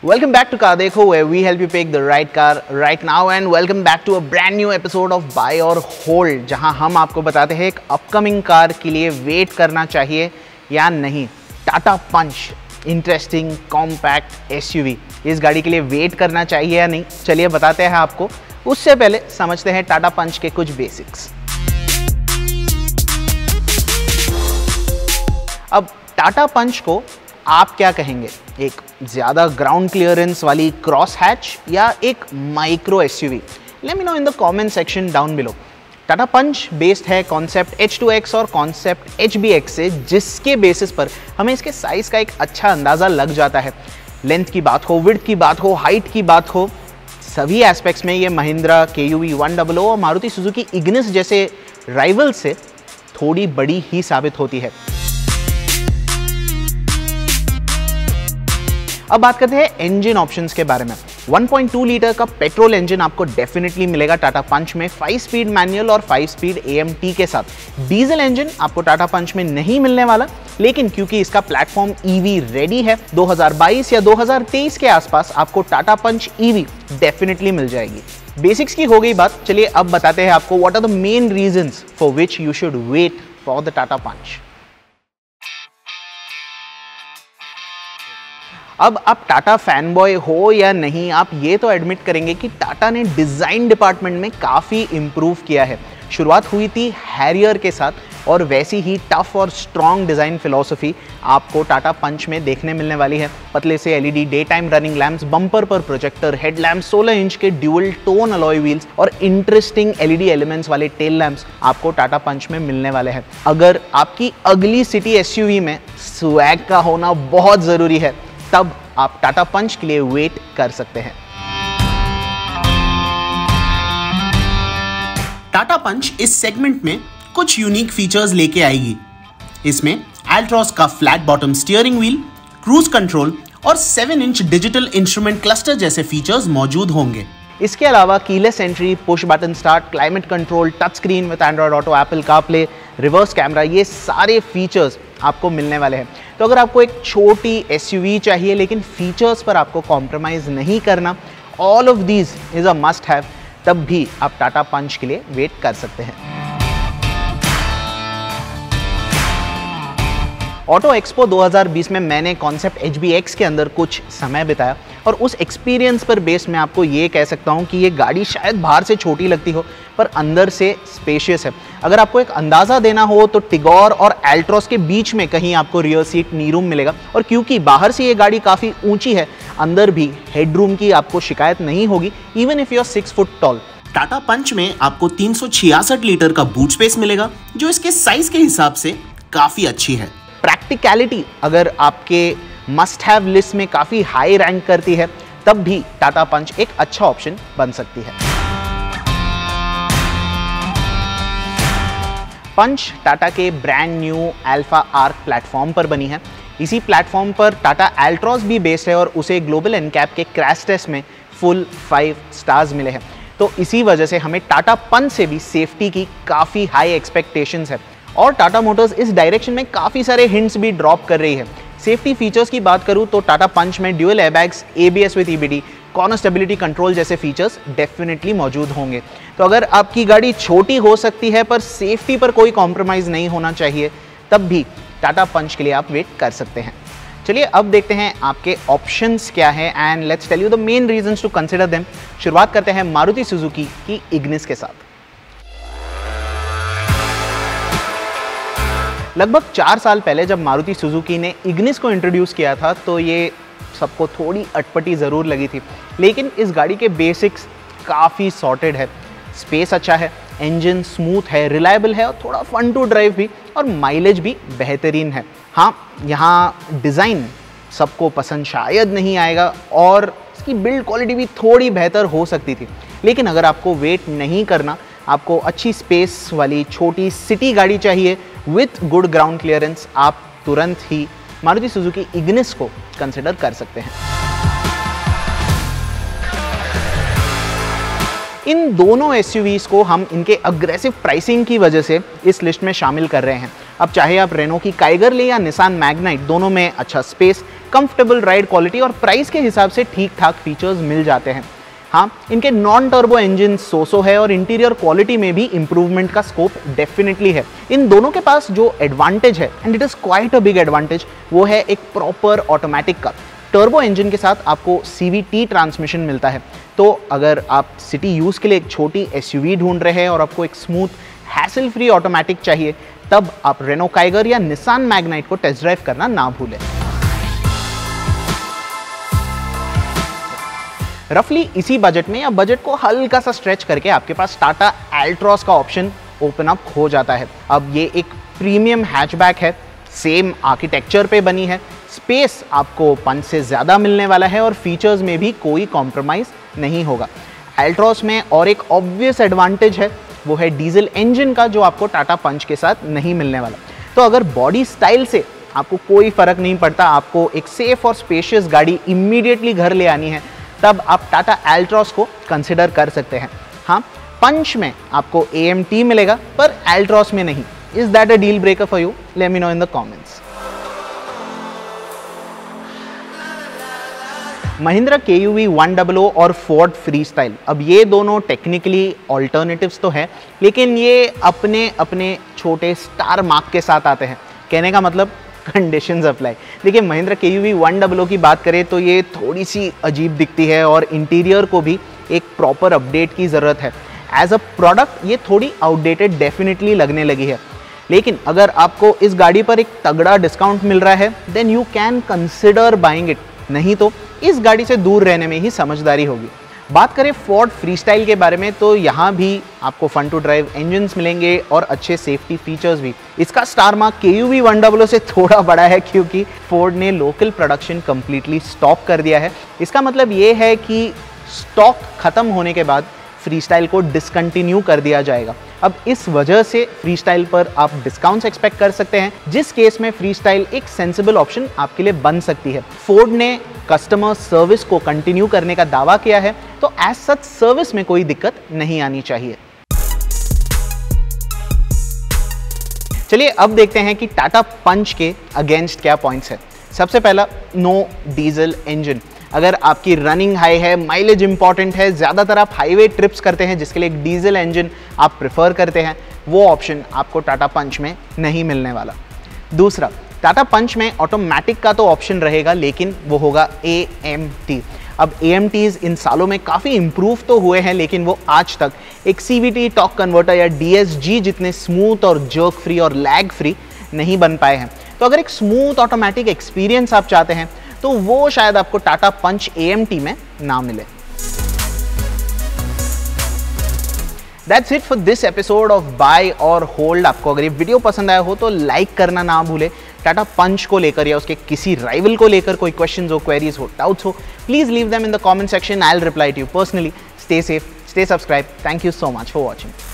Welcome back to Car Dekho, where we help you pick the right car right now, and welcome back to a brand new episode of Buy or Hold, जहां हम आपको बताते हैं एक upcoming car के लिए wait करना चाहिए या नहीं। Tata Punch, interesting compact SUV, इस गाड़ी के लिए वेट करना चाहिए या नहीं, चलिए बताते हैं आपको। उससे पहले समझते हैं टाटा पंच के कुछ बेसिक्स। अब टाटा पंच को आप क्या कहेंगे, एक ज़्यादा ग्राउंड क्लियरेंस वाली क्रॉस हैच या एक micro SUV? Let me know in the comment section down below. Tata Punch based है कॉन्सेप्ट H2X और कॉन्सेप्ट HBX से, जिसके बेसिस पर हमें इसके साइज़ का एक अच्छा अंदाज़ा लग जाता है। लेंथ की बात हो, विड्थ की बात हो, हाइट की बात हो, सभी एस्पेक्ट्स में ये महिंद्रा KUV 100 और मारुति सुजुकी इग्निस जैसे राइवल से थोड़ी बड़ी ही साबित होती है। अब बात करते हैं इंजन ऑप्शंस के बारे में। 1.2 लीटर का पेट्रोल इंजन आपको डेफिनेटली मिलेगा टाटा पंच में 5 स्पीड मैनुअल और 5 स्पीड AMT के साथ। डीजल इंजन आपको टाटा पंच में नहीं मिलने वाला, लेकिन क्योंकि इसका प्लेटफॉर्म EV रेडी है, 2022 या 2023 के आसपास आपको टाटा पंच EV डेफिनेटली मिल जाएगी। बेसिक्स की हो गई बात, चलिए अब बताते हैं आपको what are the main reasons for which you should wait for the Tata Punch. अब आप टाटा फैन बॉय हो या नहीं, आप ये तो एडमिट करेंगे कि टाटा ने डिज़ाइन डिपार्टमेंट में काफ़ी इम्प्रूव किया है। शुरुआत हुई थी हैरियर के साथ, और वैसी ही टफ और स्ट्रॉन्ग डिज़ाइन फिलॉसफी आपको टाटा पंच में देखने मिलने वाली है। पतले से LED day time running lamps, bumper पर प्रोजेक्टर, हेडलैम्प, 16 इंच के ड्यूअल टोन अलॉय व्हील्स और इंटरेस्टिंग LED एलिमेंट्स वाले टेल लैंप्स आपको टाटा पंच में मिलने वाले हैं। अगर आपकी अगली सिटी SUV में स्वैग का होना बहुत ज़रूरी है, तब आप टाटा पंच के लिए वेट कर सकते हैं। टाटा पंच इस सेगमेंट में कुछ यूनिक फीचर्स लेके आएगी। इसमें एल्ट्रॉस का flat bottom steering wheel, cruise control और 7 इंच डिजिटल इंस्ट्रूमेंट क्लस्टर जैसे फीचर्स मौजूद होंगे। इसके अलावा keyless entry, push button start, climate control, touch screen with Android Auto, Apple CarPlay, reverse camera, ये सारे फीचर्स आपको मिलने वाले हैं। तो अगर आपको एक छोटी SUV चाहिए लेकिन फीचर्स पर आपको कॉम्प्रोमाइज़ नहीं करना, all of these is a must have, तब भी आप टाटा पंच के लिए वेट कर सकते हैं। ऑटो एक्सपो 2020 में मैंने कॉन्सेप्ट HBX के अंदर कुछ समय बिताया, और उस एक्सपीरियंस पर बेस्ड मैं आपको ये कह सकता हूँ कि ये गाड़ी शायद बाहर से छोटी लगती हो पर अंदर से स्पेशियस है। अगर आपको एक अंदाज़ा देना हो तो टिगोर और एल्ट्रॉस के बीच में कहीं आपको रियर सीट नी रूम मिलेगा, और क्योंकि बाहर से ये गाड़ी काफ़ी ऊंची है, अंदर भी हेडरूम की आपको शिकायत नहीं होगी, even if you are 6 foot tall. Tata Punch में आपको 366 लीटर का बूट स्पेस मिलेगा, जो इसके साइज के हिसाब से काफ़ी अच्छी है। प्रैक्टिकलिटी अगर आपके मस्ट हैव लिस्ट में काफ़ी हाई रैंक करती है, तब भी टाटा पंच एक अच्छा ऑप्शन बन सकती है। पंच टाटा के brand new Alpha Arc platform पर बनी है। इसी प्लेटफॉर्म पर टाटा एल्ट्रॉस भी बेस्ड है, और उसे ग्लोबल एनकैप के क्रैश टेस्ट में फुल 5 स्टार्स मिले हैं। तो इसी वजह से हमें टाटा पंच से भी सेफ्टी की काफ़ी हाई एक्सपेक्टेशंस है, और टाटा मोटर्स इस डायरेक्शन में काफ़ी सारे हिंट्स भी ड्रॉप कर रही है। सेफ्टी फीचर्स की बात करूं तो टाटा पंच में dual airbags, ABS with EBD, corner stability control जैसे फीचर्स डेफिनेटली मौजूद होंगे। तो अगर आपकी गाड़ी छोटी हो सकती है पर सेफ्टी पर कोई कॉम्प्रोमाइज़ नहीं होना चाहिए, तब भी टाटा पंच के लिए आप वेट कर सकते हैं। चलिए अब देखते हैं आपके ऑप्शंस क्या है, and let's tell you the main reasons to consider them. शुरुआत करते हैं मारुति सुजुकी की इग्निस के साथ। लगभग 4 साल पहले जब मारुति सुजुकी ने इग्निस को इंट्रोड्यूस किया था, तो ये सबको थोड़ी अटपटी ज़रूर लगी थी, लेकिन इस गाड़ी के बेसिक्स काफ़ी सॉर्टेड है। स्पेस अच्छा है, इंजन स्मूथ है, रिलायबल है, और थोड़ा फन टू ड्राइव भी, और माइलेज भी बेहतरीन है। हाँ, यहाँ डिज़ाइन सबको पसंद शायद नहीं आएगा, और इसकी बिल्ड क्वालिटी भी थोड़ी बेहतर हो सकती थी, लेकिन अगर आपको वेट नहीं करना, आपको अच्छी स्पेस वाली छोटी सिटी गाड़ी चाहिए विथ गुड ग्राउंड क्लियरेंस, आप तुरंत ही मारुति सुजुकी इग्निस को कंसिडर कर सकते हैं। इन दोनों SUVs को हम इनके अग्रेसिव प्राइसिंग की वजह से इस लिस्ट में शामिल कर रहे हैं। अब चाहे आप रेनो की काइगर ले या निसान मैग्नाइट, दोनों में अच्छा स्पेस, कंफर्टेबल राइड क्वालिटी और प्राइस के हिसाब से ठीक ठाक फीचर्स मिल जाते हैं। हाँ, इनके नॉन टर्बो इंजन सोसो है और इंटीरियर क्वालिटी में भी इंप्रूवमेंट का स्कोप डेफिनेटली है। इन दोनों के पास जो एडवांटेज है, and it is quite a big advantage, वो है एक प्रॉपर ऑटोमेटिक का। टर्बो इंजन के साथ आपको CVT ट्रांसमिशन मिलता है, तो अगर आप सिटी यूज़ के लिए एक छोटी SUV ढूंढ रहे हैं और आपको एक स्मूथ हैसल फ्री ऑटोमेटिक चाहिए, तब आप रेनो काइगर या निसान मैग्नाइट को टेस्ट ड्राइव करना ना भूलें। रफली इसी बजट में या बजट को हल्का सा स्ट्रेच करके आपके पास टाटा एल्ट्रॉस का ऑप्शन ओपन अप हो जाता है। अब ये एक प्रीमियम हैचबैक है, सेम आर्किटेक्चर पे बनी है, स्पेस आपको पंच से ज़्यादा मिलने वाला है और फीचर्स में भी कोई कॉम्प्रोमाइज़ नहीं होगा। एल्ट्रॉस में और एक ऑब्वियस एडवांटेज है, वो है डीजल इंजन का, जो आपको टाटा पंच के साथ नहीं मिलने वाला। तो अगर बॉडी स्टाइल से आपको कोई फ़र्क नहीं पड़ता, आपको एक सेफ और स्पेशियस गाड़ी इमीडिएटली घर ले आनी है, तब आप टाटा एल्ट्रॉस को कंसिडर कर सकते हैं। हाँ, पंच में आपको AMT मिलेगा पर एल्ट्रॉस में नहीं। Is that a deal breaker for you? Let me know in the comments. Mahindra KUV 100 और फोर्ड फ्रीस्टाइल, अब ये दोनों टेक्निकली ऑल्टरनेटिव्स तो हैं, लेकिन ये अपने अपने छोटे स्टार मार्क के साथ आते हैं। कहने का मतलब कंडीशंस अप्लाई। देखिए, महिंद्रा KUV 100 की बात करें तो ये थोड़ी सी अजीब दिखती है और इंटीरियर को भी एक प्रॉपर अपडेट की ज़रूरत है। एज अ प्रोडक्ट ये थोड़ी आउटडेटेड डेफिनेटली लगने लगी है, लेकिन अगर आपको इस गाड़ी पर एक तगड़ा डिस्काउंट मिल रहा है, then you can consider buying it. नहीं तो इस गाड़ी से दूर रहने में ही समझदारी होगी। बात करें फोर्ड फ्रीस्टाइल के बारे में, तो यहाँ भी आपको फन टू ड्राइव इंजन्स मिलेंगे और अच्छे सेफ्टी फीचर्स भी। इसका स्टार मार्क KUV 100 से थोड़ा बड़ा है, क्योंकि फोर्ड ने लोकल प्रोडक्शन कंप्लीटली स्टॉप कर दिया है। इसका मतलब ये है कि स्टॉक खत्म होने के बाद फ्रीस्टाइल को डिसकंटिन्यू कर दिया जाएगा। अब इस वजह से फ्रीस्टाइल पर आप डिस्काउंट्स एक्सपेक्ट कर सकते हैं, जिस केस में फ्रीस्टाइल एक सेंसिबल ऑप्शन आपके लिए बन सकती है। फोर्ड ने कस्टमर सर्विस को कंटिन्यू करने का दावा किया है, तो एज सच सर्विस में कोई दिक्कत नहीं आनी चाहिए। चलिए अब देखते हैं कि टाटा पंच के अगेंस्ट क्या पॉइंट्स है। सबसे पहला, नो डीजल इंजन। अगर आपकी रनिंग हाई है, माइलेज इंपॉर्टेंट है, ज़्यादातर आप हाईवे ट्रिप्स करते हैं जिसके लिए एक डीजल इंजन आप प्रेफर करते हैं, वो ऑप्शन आपको टाटा पंच में नहीं मिलने वाला। दूसरा, टाटा पंच में ऑटोमेटिक का तो ऑप्शन रहेगा, लेकिन वो होगा AMT। अब AMTs इन सालों में काफ़ी इम्प्रूव तो हुए हैं, लेकिन वो आज तक एक CVT टॉर्क कन्वर्टर या DSG जितने स्मूथ और जर्क फ्री और लैग फ्री नहीं बन पाए हैं। तो अगर एक स्मूथ ऑटोमेटिक एक्सपीरियंस आप चाहते हैं, तो वो शायद आपको टाटा पंच AMT में ना मिले। That's it for this episode of Buy or Hold। आपको अगर ये वीडियो पसंद आया हो तो लाइक करना ना भूले। टाटा पंच को लेकर या उसके किसी राइवल को लेकर कोई क्वेश्चंस हो, क्वेरीज हो, डाउट्स हो, please leave them in the comment section. I will reply to you personally. Stay safe, stay subscribe. Thank you so much for watching.